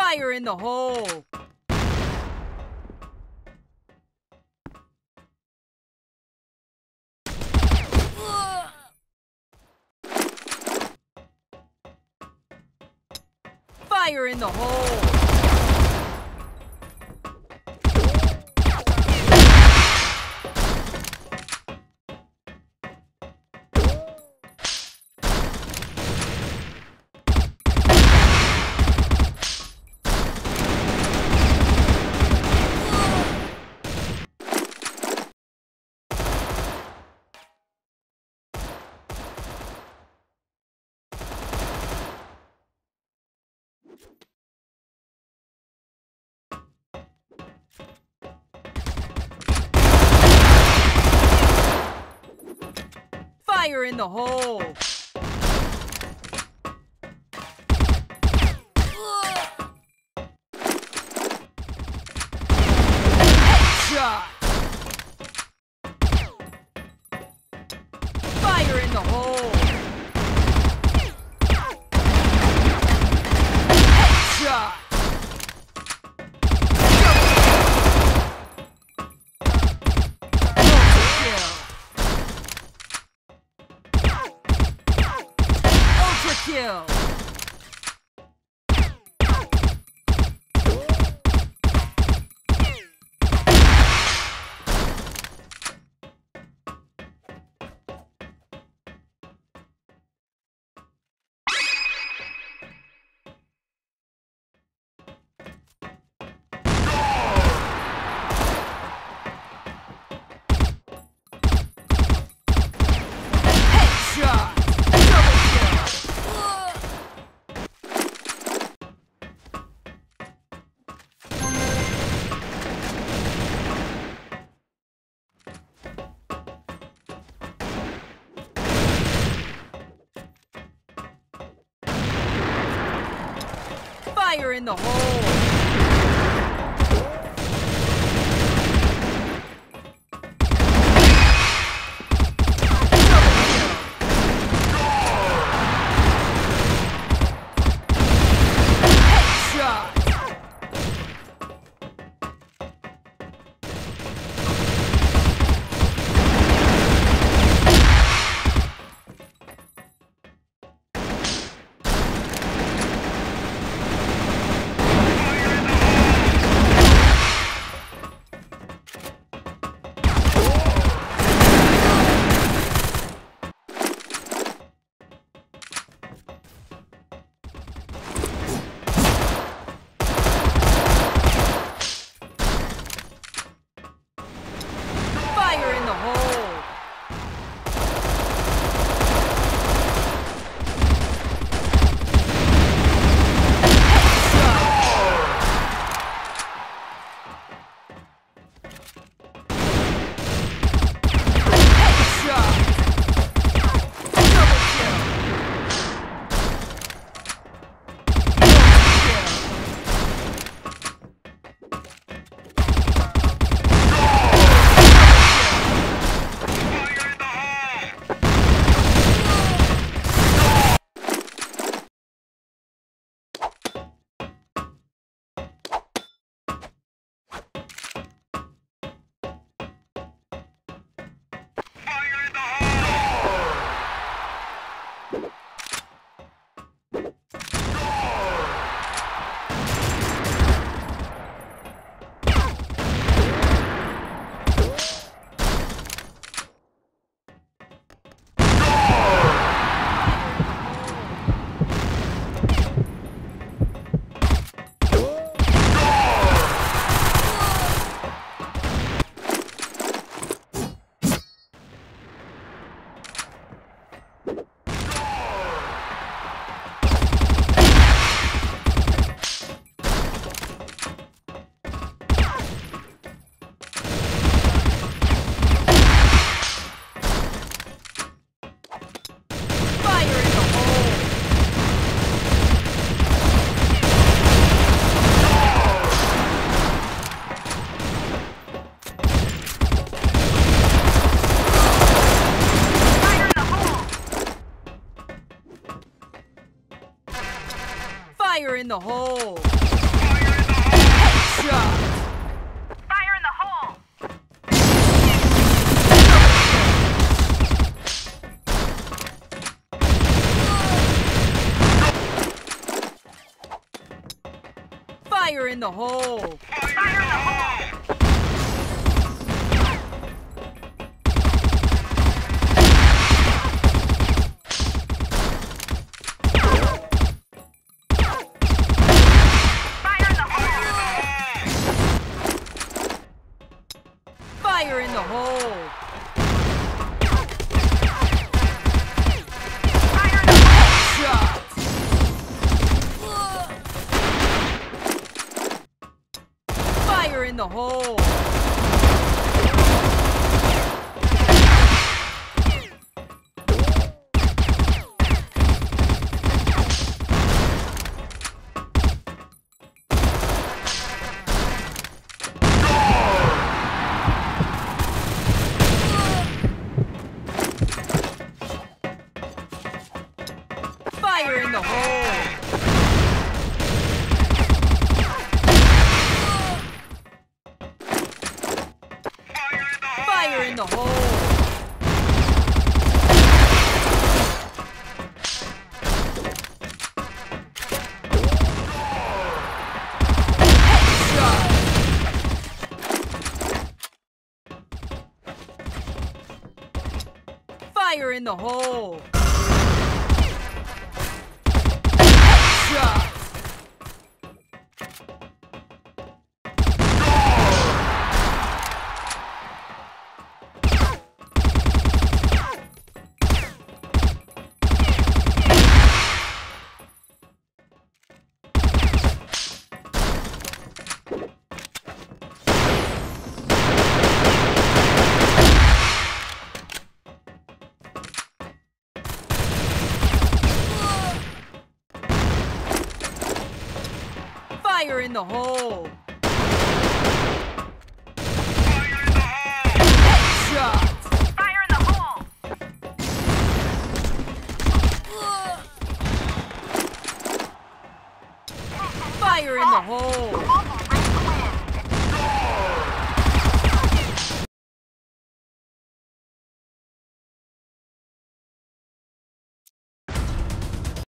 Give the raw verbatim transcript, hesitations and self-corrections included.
Fire in the hole! Fire in the hole! Fire in the hole! Headshot! Fire in the hole! Headshot! Kill. Headshot. Fire in the hole! Headshot! Fire in the hole! Headshot! Double kill! Fire in the hole! Headshot! Fire in the hole! Fire in the hole! Fire in the hole! Fire in the hole! Shot! Fire in the hole! Fire in the hole! Fire in the hole! Headshot! Fire in the hole! Headshot! Fire in the hole! Headshot! Fire in the hole! Fire in the hole!